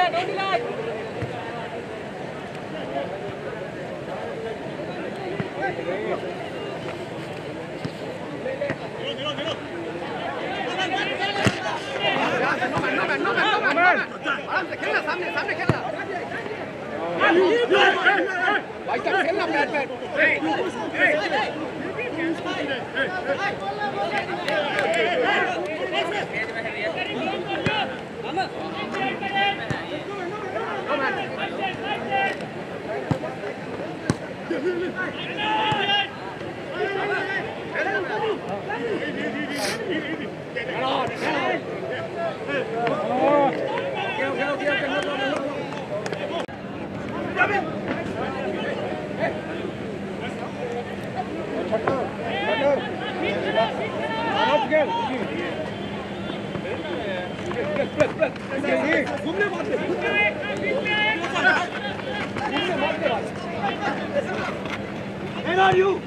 Where are you?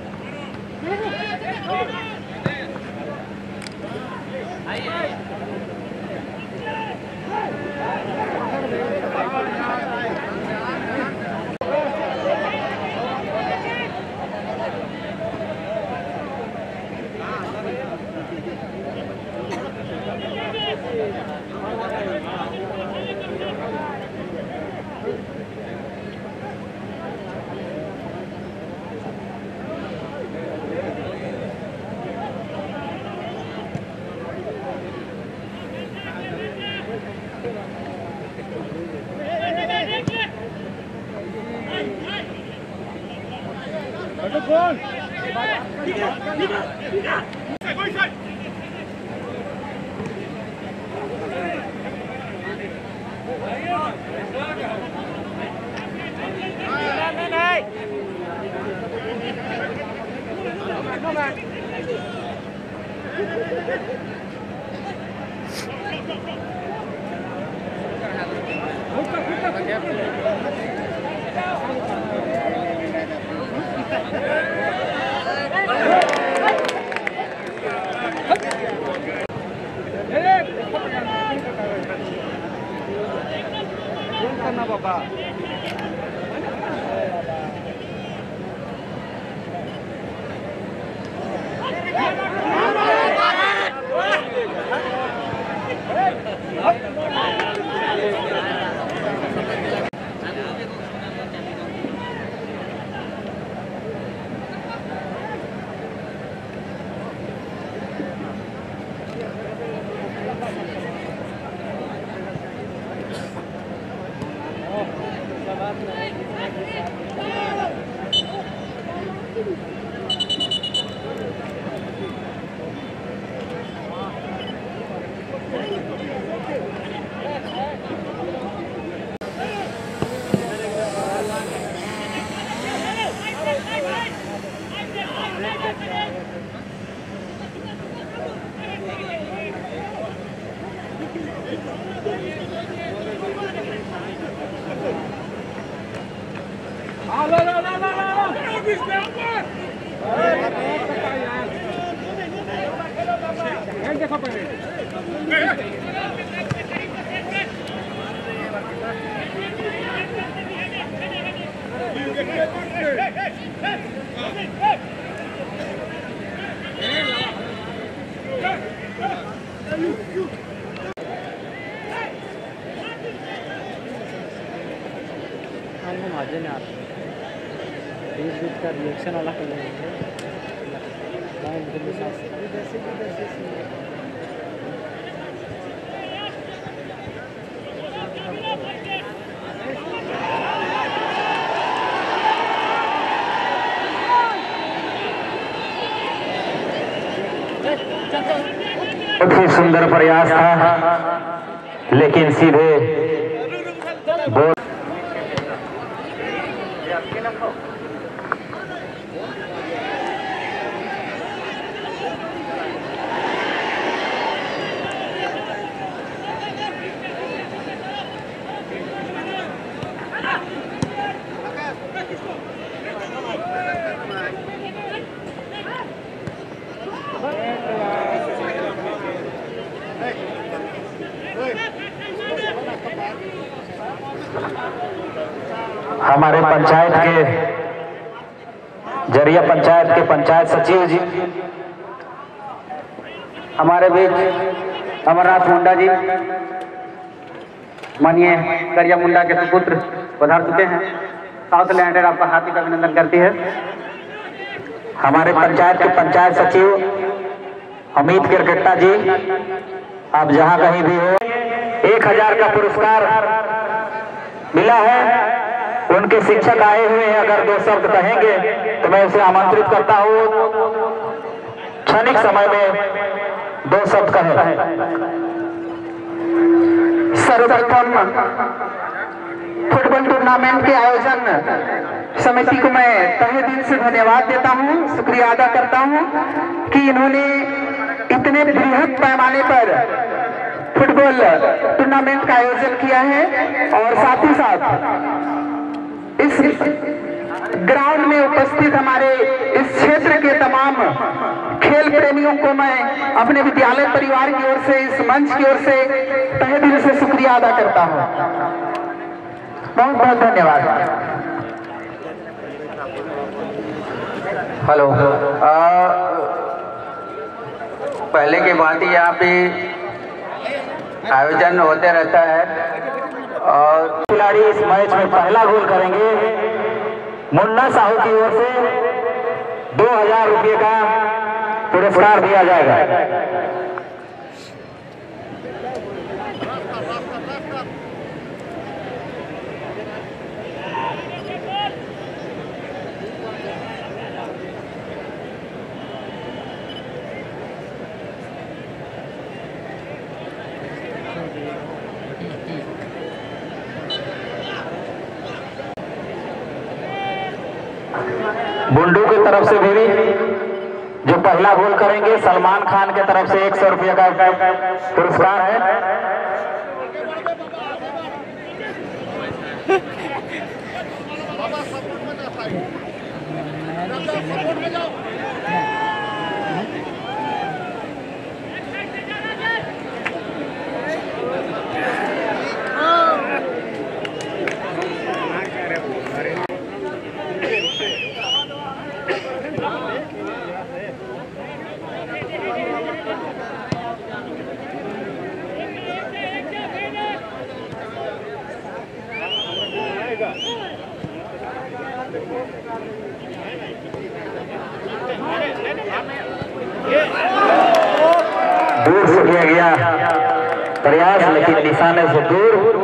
का reaction वाला कर लेंगे बहुत ही सुंदर प्रयास था, लेकिन सीधे बोल हमारे पंचायत के जरिया पंचायत के पंचायत सचिव जी, हमारे बीच अमरनाथ मुंडा जी, मानिए करिया मुंडा के सुपुत्र पधार चुके हैं। साउथ लैंडेड आपका हार्दिक अभिनंदन करती है। हमारे पंचायत के पंचायत सचिव अमित किरकेट्टा जी, आप जहां कहीं भी हो, 1000 का पुरस्कार मिला है। उनके शिक्षक आए हुए हैं, अगर 2 शब्द कहेंगे तो मैं उसे आमंत्रित करता हूं, क्षणिक समय में 2 शब्द कहें। सर्वप्रथम फुटबॉल टूर्नामेंट के आयोजन समिति को मैं तहे दिल से धन्यवाद देता हूं, शुक्रिया अदा करता हूं कि इन्होंने इतने बृहद पैमाने पर फुटबॉल टूर्नामेंट का आयोजन किया है। और साथ ही साथ इस ग्राउंड में उपस्थित हमारे इस क्षेत्र के तमाम खेल प्रेमियों को मैं अपने विद्यालय परिवार की ओर से, इस मंच की ओर से तहे दिल से शुक्रिया अदा करता हूं। बहुत बहुत धन्यवाद। हेलो, पहले की बात ही यहाँ पे आयोजन होते रहता है और खिलाड़ी इस मैच में पहला गोल करेंगे। मुन्ना साहू की ओर से 2000 रुपये का पुरस्कार दिया जाएगा। बुंडू की तरफ से भी जो पहला गोल करेंगे, सलमान खान की तरफ से 100 रुपये का पुरस्कार है। दूर से किया गया प्रयास, लेकिन निशाने से दूर।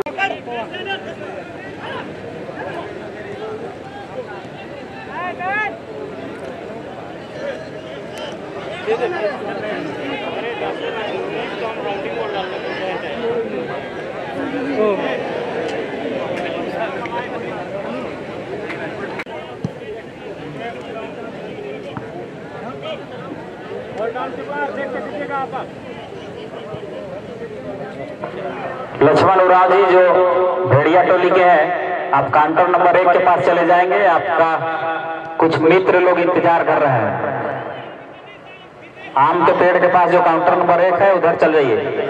लक्ष्मण उराव जी जो भेड़िया टोली के हैं, आप काउंटर नंबर 1 के पास चले जाएंगे। आपका कुछ मित्र लोग इंतजार कर रहे हैं। आम के पेड़ के पास जो काउंटर नंबर 1 है, उधर चल जाइए।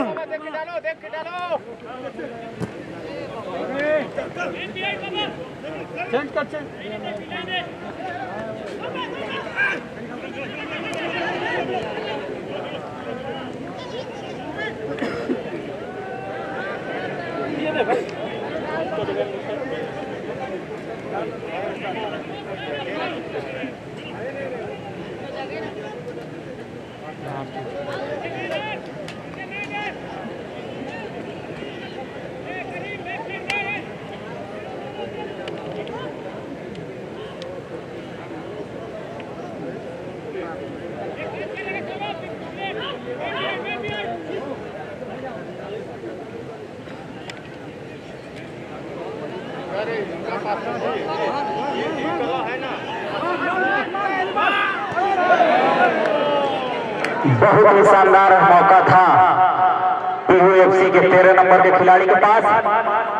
बहुत ही शानदार मौका था पीहू एफसी के 13 नंबर के खिलाड़ी के पास।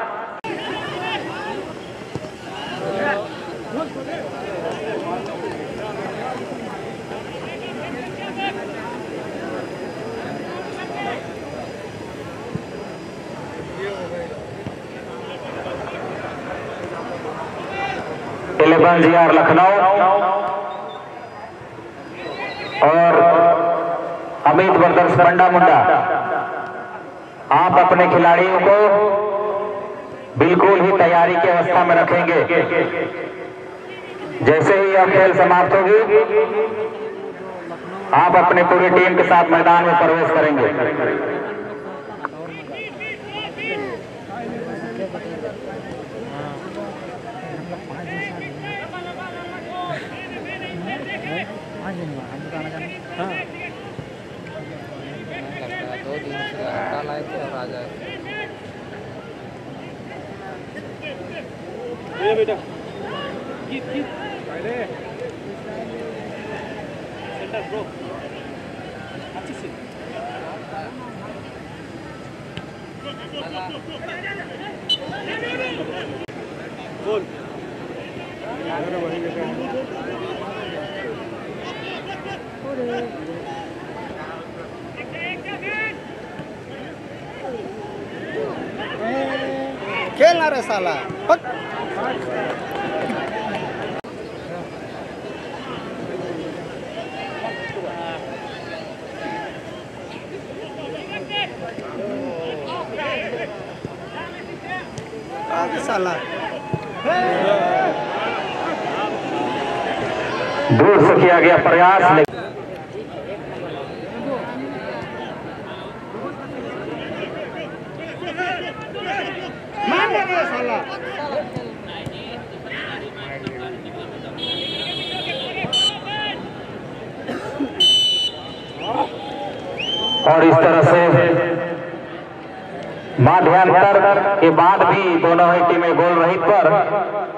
BERO लखनऊ और अमित ब्रदर्स बंडा मुंडा, आप अपने खिलाड़ियों को बिल्कुल ही तैयारी की अवस्था में रखेंगे। जैसे ही यह खेल समाप्त होगी आप अपने पूरी टीम के साथ मैदान में प्रवेश करेंगे। बेटा पहले सेंटर ब्रो अच्छी से गोल खेलना रे साला साला दूर से किया गया प्रयास और इस तरह से माध्यांतर के बाद भी दोनों ही टीमें गोल रहित पर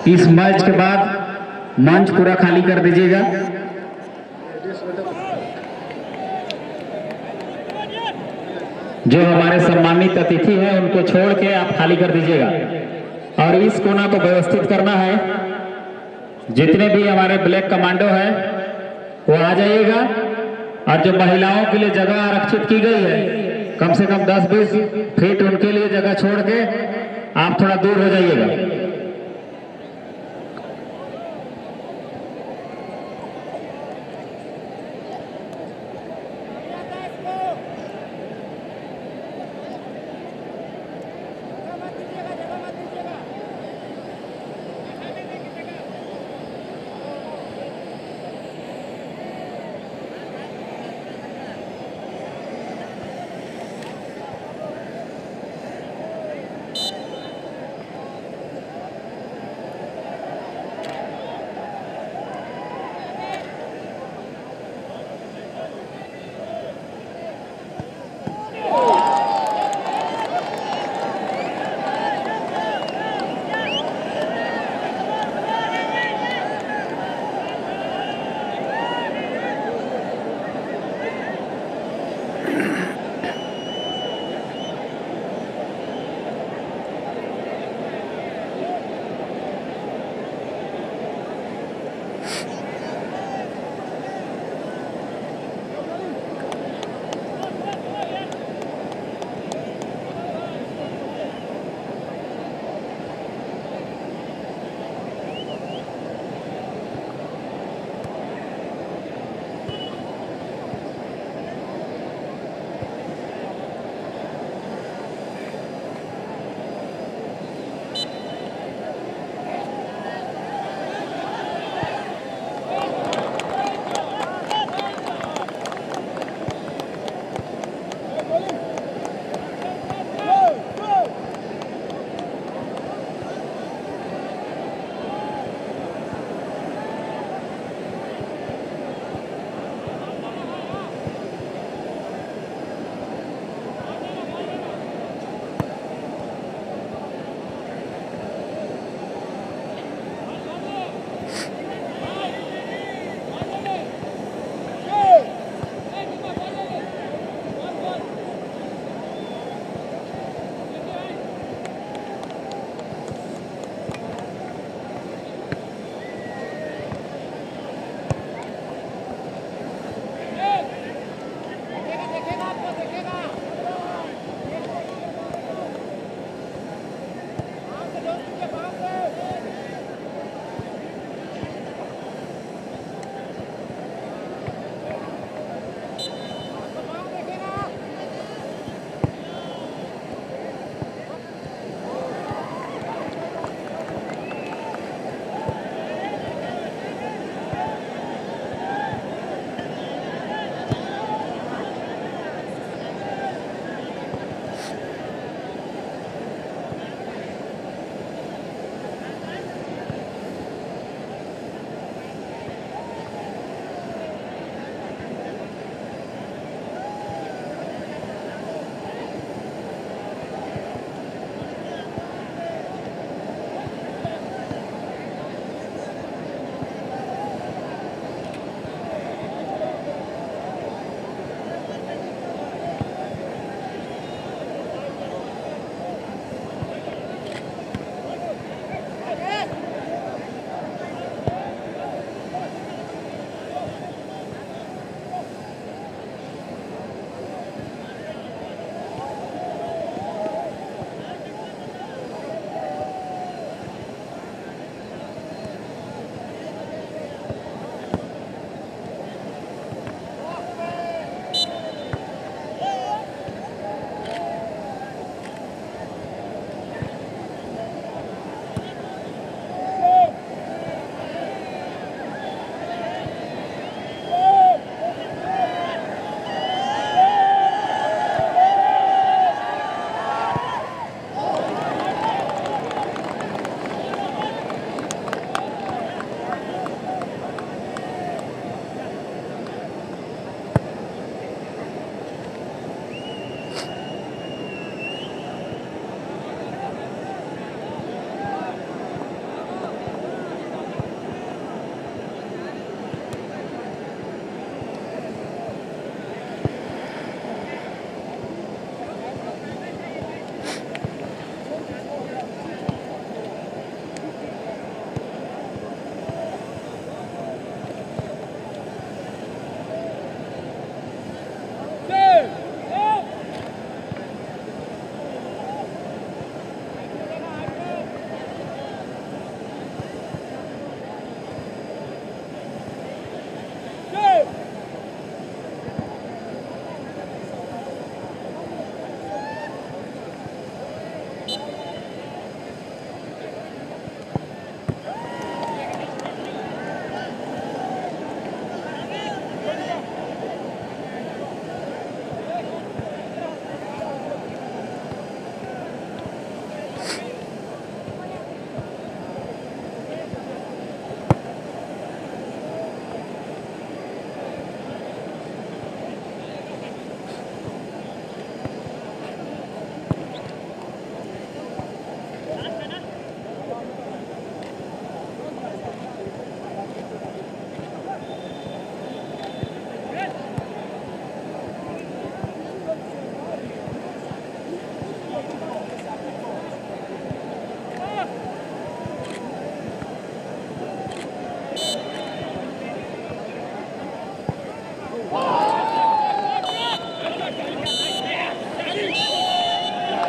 इस मैच के बाद मंच पूरा खाली कर दीजिएगा। जो हमारे सम्मानित अतिथि हैं उनको छोड़ के आप खाली कर दीजिएगा और इस कोना को व्यवस्थित करना है। जितने भी हमारे ब्लैक कमांडो हैं वो आ जाइएगा और जो महिलाओं के लिए जगह आरक्षित की गई है कम से कम 10-20 फीट उनके लिए जगह छोड़ के आप थोड़ा दूर हो जाइएगा।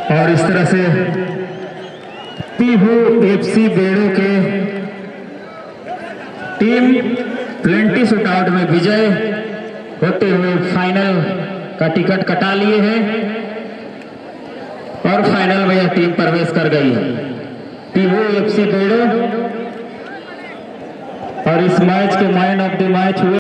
और इस तरह से पीहू एफसी बेड़ो के टीम 20 शूटआउट में विजय होते हुए फाइनल का टिकट कटा लिए हैं और फाइनल में यह टीम प्रवेश कर गई है। पीहू एफसी बेड़ो और इस मैच के मैन ऑफ द मैच हुए